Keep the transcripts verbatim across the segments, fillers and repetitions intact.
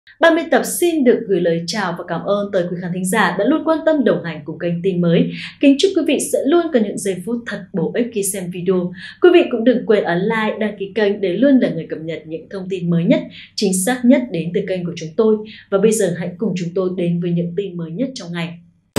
Ban biên tập xin được gửi lời chào và cảm ơn tới quý khán thính giả đã luôn quan tâm đồng hành cùng kênh tin mới. Kính chúc quý vị sẽ luôn có những giây phút thật bổ ích khi xem video. Quý vị cũng đừng quên ấn like, đăng ký kênh để luôn là người cập nhật những thông tin mới nhất, chính xác nhất đến từ kênh của chúng tôi. Và bây giờ hãy cùng chúng tôi đến với những tin mới nhất trong ngày.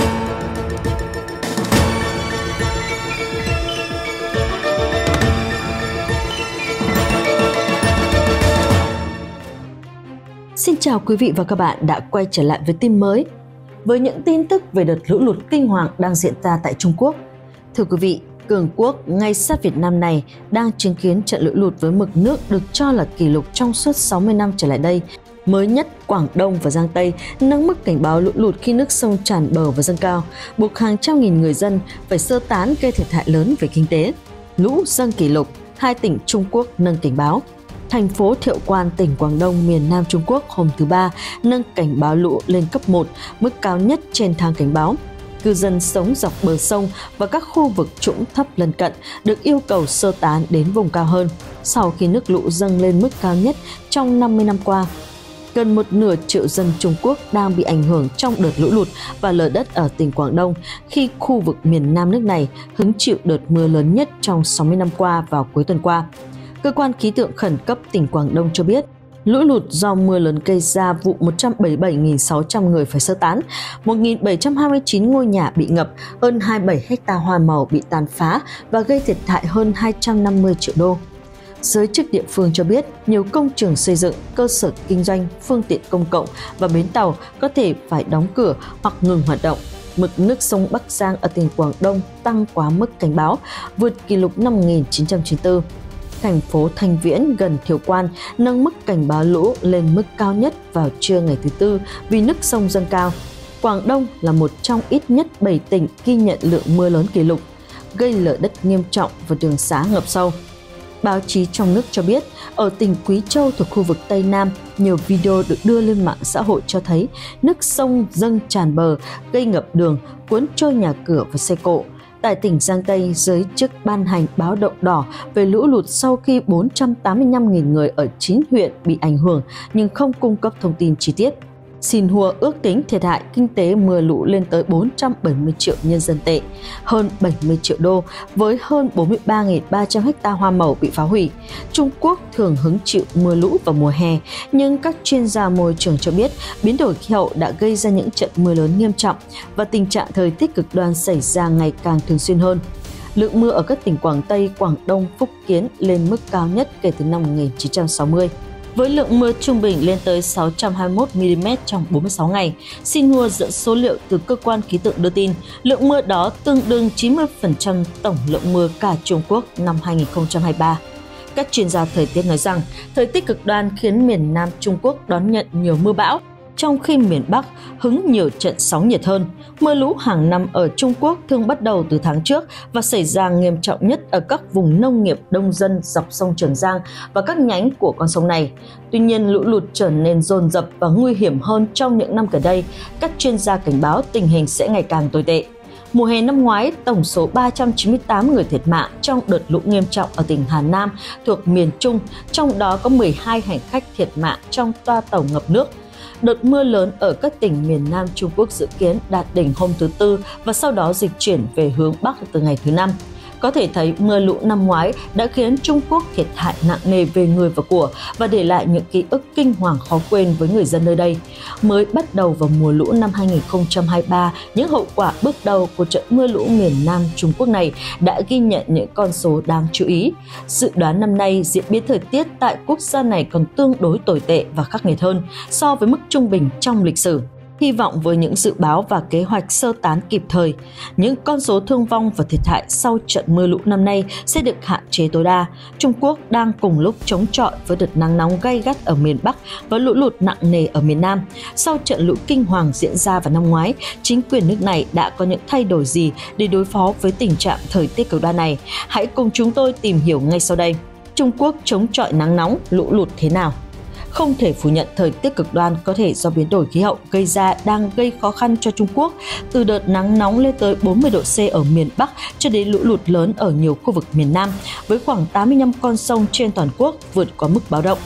Xin chào quý vị và các bạn đã quay trở lại với tin mới. Với những tin tức về đợt lũ lụt kinh hoàng đang diễn ra tại Trung Quốc. Thưa quý vị, cường quốc ngay sát Việt Nam này đang chứng kiến trận lũ lụt với mực nước được cho là kỷ lục trong suốt sáu mươi năm trở lại đây. Mới nhất, Quảng Đông và Giang Tây nâng mức cảnh báo lũ lụt khi nước sông tràn bờ và dâng cao, buộc hàng trăm nghìn người dân phải sơ tán gây thiệt hại lớn về kinh tế. Lũ dâng kỷ lục, hai tỉnh Trung Quốc nâng cảnh báo. Thành phố Thiệu Quan, tỉnh Quảng Đông, miền Nam Trung Quốc hôm thứ Ba nâng cảnh báo lũ lên cấp một, mức cao nhất trên thang cảnh báo. Cư dân sống dọc bờ sông và các khu vực trũng thấp lân cận được yêu cầu sơ tán đến vùng cao hơn sau khi nước lũ dâng lên mức cao nhất trong năm mươi năm qua. Gần một nửa triệu dân Trung Quốc đang bị ảnh hưởng trong đợt lũ lụt và lở đất ở tỉnh Quảng Đông khi khu vực miền Nam nước này hứng chịu đợt mưa lớn nhất trong sáu mươi năm qua vào cuối tuần qua. Cơ quan khí tượng khẩn cấp tỉnh Quảng Đông cho biết, lũ lụt do mưa lớn gây ra vụ một trăm bảy mươi bảy nghìn sáu trăm người phải sơ tán, một nghìn bảy trăm hai mươi chín ngôi nhà bị ngập, hơn hai mươi bảy héc ta hoa màu bị tàn phá và gây thiệt hại hơn hai trăm năm mươi triệu đô. Giới chức địa phương cho biết, nhiều công trường xây dựng, cơ sở kinh doanh, phương tiện công cộng và bến tàu có thể phải đóng cửa hoặc ngừng hoạt động. Mực nước sông Bắc Giang ở tỉnh Quảng Đông tăng quá mức cảnh báo, vượt kỷ lục năm một nghìn chín trăm chín mươi tư. Thành phố Thanh Viễn gần Thiệu Quan nâng mức cảnh báo lũ lên mức cao nhất vào trưa ngày thứ Tư vì nước sông dâng cao. Quảng Đông là một trong ít nhất bảy tỉnh ghi nhận lượng mưa lớn kỷ lục, gây lở đất nghiêm trọng và đường xá ngập sâu. Báo chí trong nước cho biết, ở tỉnh Quý Châu thuộc khu vực Tây Nam, nhiều video được đưa lên mạng xã hội cho thấy nước sông dâng tràn bờ, gây ngập đường, cuốn trôi nhà cửa và xe cộ. Tại tỉnh Giang Tây, giới chức ban hành báo động đỏ về lũ lụt sau khi bốn trăm tám mươi lăm nghìn người ở chín huyện bị ảnh hưởng nhưng không cung cấp thông tin chi tiết. Xinhua ước tính thiệt hại kinh tế mưa lũ lên tới bốn trăm bảy mươi triệu nhân dân tệ, hơn bảy mươi triệu đô với hơn bốn mươi ba nghìn ba trăm héc ta hoa màu bị phá hủy. Trung Quốc thường hứng chịu mưa lũ vào mùa hè, nhưng các chuyên gia môi trường cho biết biến đổi khí hậu đã gây ra những trận mưa lớn nghiêm trọng và tình trạng thời tiết cực đoan xảy ra ngày càng thường xuyên hơn. Lượng mưa ở các tỉnh Quảng Tây, Quảng Đông, Phúc Kiến lên mức cao nhất kể từ năm một nghìn chín trăm sáu mươi. Với lượng mưa trung bình lên tới sáu trăm hai mươi mốt mi-li-mét trong bốn mươi sáu ngày, Xinhua dẫn số liệu từ cơ quan khí tượng đưa tin, lượng mưa đó tương đương chín mươi phần trăm tổng lượng mưa cả Trung Quốc năm hai nghìn không trăm hai mươi ba. Các chuyên gia thời tiết nói rằng, thời tiết cực đoan khiến miền Nam Trung Quốc đón nhận nhiều mưa bão, trong khi miền Bắc hứng nhiều trận sóng nhiệt hơn. Mưa lũ hàng năm ở Trung Quốc thường bắt đầu từ tháng trước và xảy ra nghiêm trọng nhất ở các vùng nông nghiệp đông dân dọc sông Trường Giang và các nhánh của con sông này. Tuy nhiên, lũ lụt trở nên dồn dập và nguy hiểm hơn trong những năm gần đây. Các chuyên gia cảnh báo tình hình sẽ ngày càng tồi tệ. Mùa hè năm ngoái, tổng số ba trăm chín mươi tám người thiệt mạng trong đợt lũ nghiêm trọng ở tỉnh Hà Nam thuộc miền Trung, trong đó có mười hai hành khách thiệt mạng trong toa tàu ngập nước. Đợt mưa lớn ở các tỉnh miền Nam Trung Quốc dự kiến đạt đỉnh hôm thứ Tư và sau đó dịch chuyển về hướng Bắc từ ngày thứ Năm. Có thể thấy mưa lũ năm ngoái đã khiến Trung Quốc thiệt hại nặng nề về người và của và để lại những ký ức kinh hoàng khó quên với người dân nơi đây. Mới bắt đầu vào mùa lũ năm hai nghìn không trăm hai mươi ba, những hậu quả bước đầu của trận mưa lũ miền Nam Trung Quốc này đã ghi nhận những con số đáng chú ý. Dự đoán năm nay, diễn biến thời tiết tại quốc gia này còn tương đối tồi tệ và khắc nghiệt hơn so với mức trung bình trong lịch sử. Hy vọng với những dự báo và kế hoạch sơ tán kịp thời, những con số thương vong và thiệt hại sau trận mưa lũ năm nay sẽ được hạn chế tối đa. Trung Quốc đang cùng lúc chống chọi với đợt nắng nóng gay gắt ở miền Bắc và lũ lụt nặng nề ở miền Nam. Sau trận lũ kinh hoàng diễn ra vào năm ngoái, chính quyền nước này đã có những thay đổi gì để đối phó với tình trạng thời tiết cực đoan này? Hãy cùng chúng tôi tìm hiểu ngay sau đây. Trung Quốc chống chọi nắng nóng, lũ lụt thế nào? Không thể phủ nhận thời tiết cực đoan có thể do biến đổi khí hậu gây ra đang gây khó khăn cho Trung Quốc, từ đợt nắng nóng lên tới bốn mươi độ C ở miền Bắc cho đến lũ lụt lớn ở nhiều khu vực miền Nam, với khoảng tám mươi lăm con sông trên toàn quốc vượt qua mức báo động.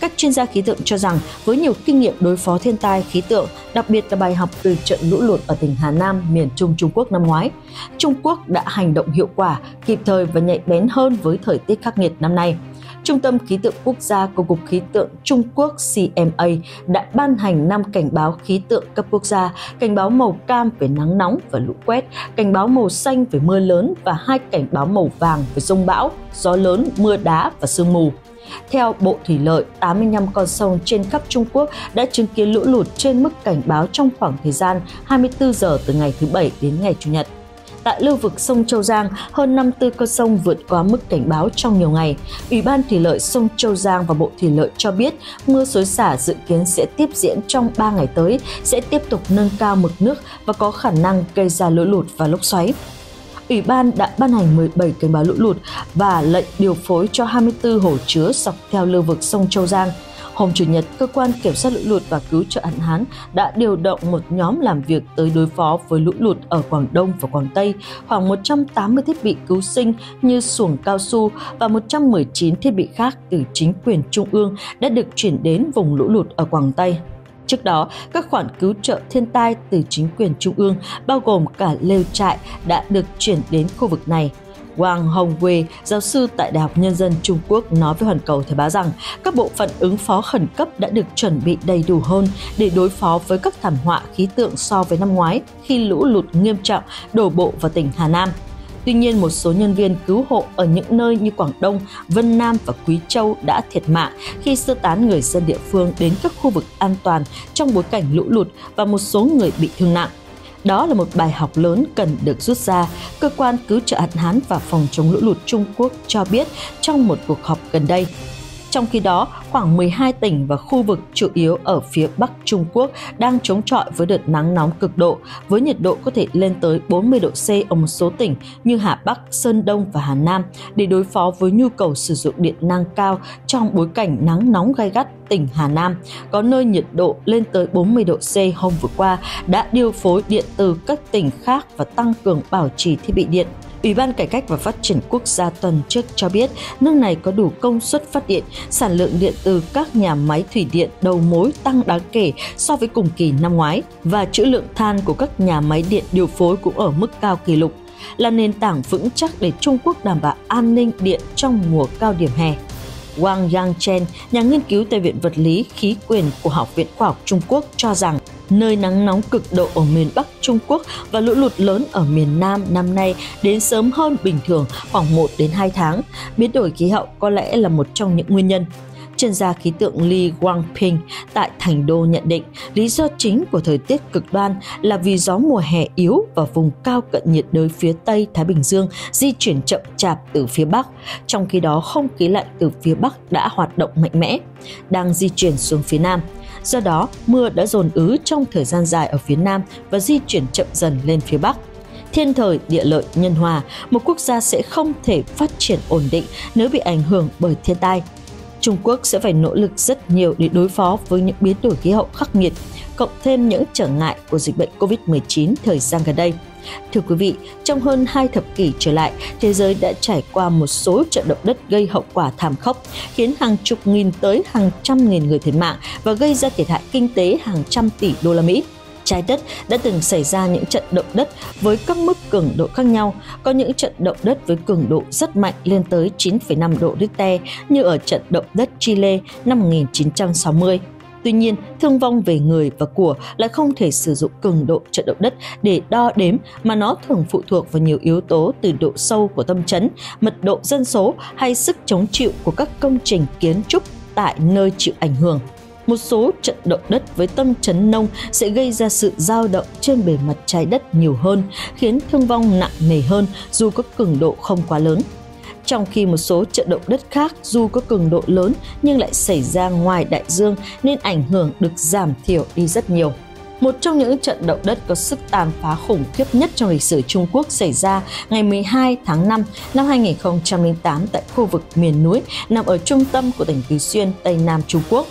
Các chuyên gia khí tượng cho rằng với nhiều kinh nghiệm đối phó thiên tai khí tượng, đặc biệt là bài học từ trận lũ lụt ở tỉnh Hà Nam, miền Trung Trung Quốc năm ngoái, Trung Quốc đã hành động hiệu quả, kịp thời và nhạy bén hơn với thời tiết khắc nghiệt năm nay. Trung tâm Khí tượng Quốc gia của Cục Khí tượng Trung Quốc C M A đã ban hành năm cảnh báo khí tượng cấp quốc gia, cảnh báo màu cam về nắng nóng và lũ quét, cảnh báo màu xanh về mưa lớn và hai cảnh báo màu vàng về dông bão, gió lớn, mưa đá và sương mù. Theo Bộ Thủy lợi, tám mươi lăm con sông trên khắp Trung Quốc đã chứng kiến lũ lụt trên mức cảnh báo trong khoảng thời gian hai mươi tư giờ từ ngày thứ Bảy đến ngày Chủ nhật. Tại lưu vực sông Châu Giang, hơn năm mươi tư con sông vượt qua mức cảnh báo trong nhiều ngày. Ủy ban Thủy lợi sông Châu Giang và Bộ Thủy lợi cho biết mưa xối xả dự kiến sẽ tiếp diễn trong ba ngày tới, sẽ tiếp tục nâng cao mực nước và có khả năng gây ra lũ lụt và lốc xoáy. Ủy ban đã ban hành mười bảy cảnh báo lũ lụt và lệnh điều phối cho hai mươi tư hồ chứa dọc theo lưu vực sông Châu Giang. Hôm Chủ nhật, Cơ quan Kiểm soát lũ lụt và Cứu trợ hạn hán đã điều động một nhóm làm việc tới đối phó với lũ lụt ở Quảng Đông và Quảng Tây. Khoảng một trăm tám mươi thiết bị cứu sinh như xuồng cao su và một trăm mười chín thiết bị khác từ chính quyền trung ương đã được chuyển đến vùng lũ lụt ở Quảng Tây. Trước đó, các khoản cứu trợ thiên tai từ chính quyền trung ương, bao gồm cả lều trại, đã được chuyển đến khu vực này. Wang Hongwei, giáo sư tại Đại học Nhân dân Trung Quốc nói với Hoàn Cầu Thời báo rằng các bộ phận ứng phó khẩn cấp đã được chuẩn bị đầy đủ hơn để đối phó với các thảm họa khí tượng so với năm ngoái khi lũ lụt nghiêm trọng đổ bộ vào tỉnh Hà Nam. Tuy nhiên, một số nhân viên cứu hộ ở những nơi như Quảng Đông, Vân Nam và Quý Châu đã thiệt mạng khi sơ tán người dân địa phương đến các khu vực an toàn trong bối cảnh lũ lụt và một số người bị thương nặng. Đó là một bài học lớn cần được rút ra, Cơ quan Cứu trợ hạn hán và Phòng chống lũ lụt Trung Quốc cho biết trong một cuộc họp gần đây. Trong khi đó, khoảng mười hai tỉnh và khu vực chủ yếu ở phía Bắc Trung Quốc đang chống chọi với đợt nắng nóng cực độ, với nhiệt độ có thể lên tới bốn mươi độ C ở một số tỉnh như Hà Bắc, Sơn Đông và Hà Nam. Để đối phó với nhu cầu sử dụng điện năng cao trong bối cảnh nắng nóng gay gắt, tỉnh Hà Nam, có nơi nhiệt độ lên tới bốn mươi độ C hôm vừa qua, đã điều phối điện từ các tỉnh khác và tăng cường bảo trì thiết bị điện. Ủy ban Cải cách và Phát triển Quốc gia tuần trước cho biết nước này có đủ công suất phát điện, sản lượng điện từ các nhà máy thủy điện đầu mối tăng đáng kể so với cùng kỳ năm ngoái và trữ lượng than của các nhà máy điện điều phối cũng ở mức cao kỷ lục, là nền tảng vững chắc để Trung Quốc đảm bảo an ninh điện trong mùa cao điểm hè. Wang Yangchen, nhà nghiên cứu tại Viện Vật lý Khí quyển của Học viện Khoa học Trung Quốc cho rằng nơi nắng nóng cực độ ở miền Bắc Trung Quốc và lũ lụt lớn ở miền Nam năm nay đến sớm hơn bình thường khoảng một đến hai tháng. Biến đổi khí hậu có lẽ là một trong những nguyên nhân. Chuyên gia khí tượng Li Guangping tại Thành Đô nhận định lý do chính của thời tiết cực đoan là vì gió mùa hè yếu và vùng cao cận nhiệt đới phía Tây Thái Bình Dương di chuyển chậm chạp từ phía Bắc, trong khi đó không khí lạnh từ phía Bắc đã hoạt động mạnh mẽ, đang di chuyển xuống phía Nam. Do đó, mưa đã dồn ứ trong thời gian dài ở phía Nam và di chuyển chậm dần lên phía Bắc. Thiên thời, địa lợi, nhân hòa, một quốc gia sẽ không thể phát triển ổn định nếu bị ảnh hưởng bởi thiên tai. Trung Quốc sẽ phải nỗ lực rất nhiều để đối phó với những biến đổi khí hậu khắc nghiệt, cộng thêm những trở ngại của dịch bệnh Covid mười chín thời gian gần đây. Thưa quý vị, trong hơn hai thập kỷ trở lại, thế giới đã trải qua một số trận động đất gây hậu quả thảm khốc, khiến hàng chục nghìn tới hàng trăm nghìn người thiệt mạng và gây ra thiệt hại kinh tế hàng trăm tỷ đô la Mỹ. Trái đất đã từng xảy ra những trận động đất với các mức cường độ khác nhau, có những trận động đất với cường độ rất mạnh lên tới chín phẩy năm độ Richter như ở trận động đất Chile năm một nghìn chín trăm sáu mươi. Tuy nhiên, thương vong về người và của lại không thể sử dụng cường độ trận động đất để đo đếm mà nó thường phụ thuộc vào nhiều yếu tố từ độ sâu của tâm chấn, mật độ dân số hay sức chống chịu của các công trình kiến trúc tại nơi chịu ảnh hưởng. Một số trận động đất với tâm chấn nông sẽ gây ra sự dao động trên bề mặt trái đất nhiều hơn, khiến thương vong nặng nề hơn dù có cường độ không quá lớn. Trong khi một số trận động đất khác dù có cường độ lớn nhưng lại xảy ra ngoài đại dương nên ảnh hưởng được giảm thiểu đi rất nhiều. Một trong những trận động đất có sức tàn phá khủng khiếp nhất trong lịch sử Trung Quốc xảy ra ngày mười hai tháng năm năm hai nghìn không trăm lẻ tám tại khu vực miền núi nằm ở trung tâm của tỉnh Tứ Xuyên, Tây Nam Trung Quốc.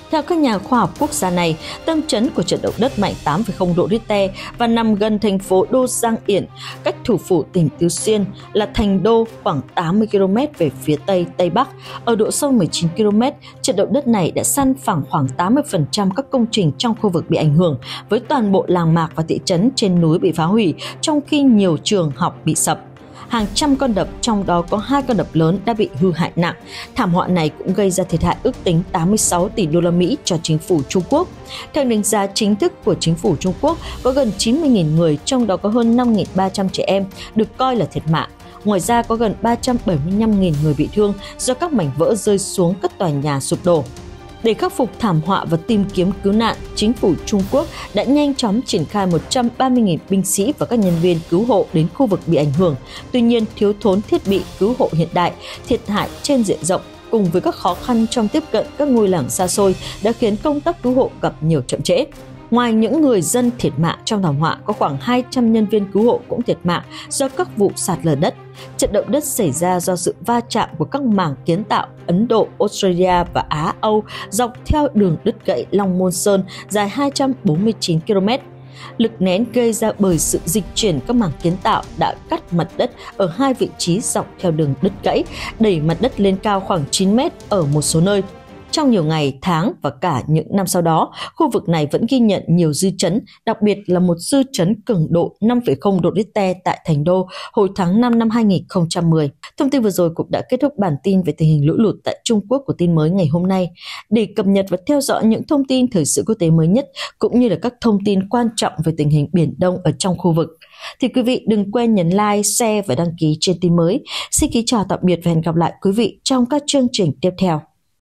Theo các nhà khoa học quốc gia này, tâm chấn của trận động đất mạnh tám phẩy không độ Richter và nằm gần thành phố Đô Giang Yển, cách thủ phủ tỉnh Tứ Xuyên là Thành Đô khoảng tám mươi ki lô mét về phía tây tây bắc. Ở độ sâu mười chín ki lô mét, trận động đất này đã san phẳng khoảng tám mươi phần trăm các công trình trong khu vực bị ảnh hưởng, với toàn bộ làng mạc và thị trấn trên núi bị phá hủy, trong khi nhiều trường học bị sập. Hàng trăm con đập, trong đó có hai con đập lớn đã bị hư hại nặng. Thảm họa này cũng gây ra thiệt hại ước tính tám mươi sáu tỷ đô la Mỹ cho chính phủ Trung Quốc. Theo đánh giá chính thức của chính phủ Trung Quốc, có gần chín mươi nghìn người, trong đó có hơn năm nghìn ba trăm trẻ em, được coi là thiệt mạng. Ngoài ra có gần ba trăm bảy mươi lăm nghìn người bị thương do các mảnh vỡ rơi xuống các tòa nhà sụp đổ. Để khắc phục thảm họa và tìm kiếm cứu nạn, chính phủ Trung Quốc đã nhanh chóng triển khai một trăm ba mươi nghìn binh sĩ và các nhân viên cứu hộ đến khu vực bị ảnh hưởng. Tuy nhiên, thiếu thốn thiết bị cứu hộ hiện đại, thiệt hại trên diện rộng cùng với các khó khăn trong tiếp cận các ngôi làng xa xôi đã khiến công tác cứu hộ gặp nhiều chậm trễ. Ngoài những người dân thiệt mạng trong thảm họa, có khoảng hai trăm nhân viên cứu hộ cũng thiệt mạng do các vụ sạt lở đất. Trận động đất xảy ra do sự va chạm của các mảng kiến tạo Ấn Độ, Australia và Á-Âu dọc theo đường đứt gãy Long Môn Sơn dài hai trăm bốn mươi chín ki lô mét. Lực nén gây ra bởi sự dịch chuyển các mảng kiến tạo đã cắt mặt đất ở hai vị trí dọc theo đường đứt gãy, đẩy mặt đất lên cao khoảng chín mét ở một số nơi. Trong nhiều ngày, tháng và cả những năm sau đó, khu vực này vẫn ghi nhận nhiều dư chấn, đặc biệt là một dư chấn cường độ năm phẩy không độ Richter tại Thành Đô hồi tháng năm năm hai nghìn không trăm mười. Thông tin vừa rồi cũng đã kết thúc bản tin về tình hình lũ lụt tại Trung Quốc của tin mới ngày hôm nay. Để cập nhật và theo dõi những thông tin thời sự quốc tế mới nhất cũng như là các thông tin quan trọng về tình hình Biển Đông ở trong khu vực, thì quý vị đừng quên nhấn like, share và đăng ký trên tin mới. Xin kính chào tạm biệt và hẹn gặp lại quý vị trong các chương trình tiếp theo.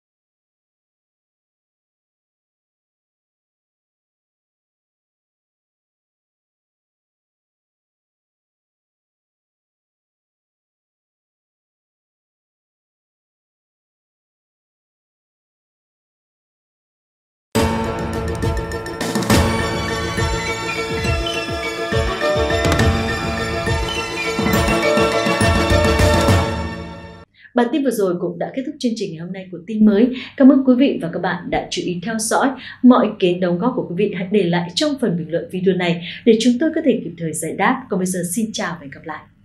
Bản tin vừa rồi cũng đã kết thúc chương trình ngày hôm nay của tin mới. Cảm ơn quý vị và các bạn đã chú ý theo dõi. Mọi ý kiến đóng góp của quý vị hãy để lại trong phần bình luận video này để chúng tôi có thể kịp thời giải đáp. Còn bây giờ xin chào và hẹn gặp lại.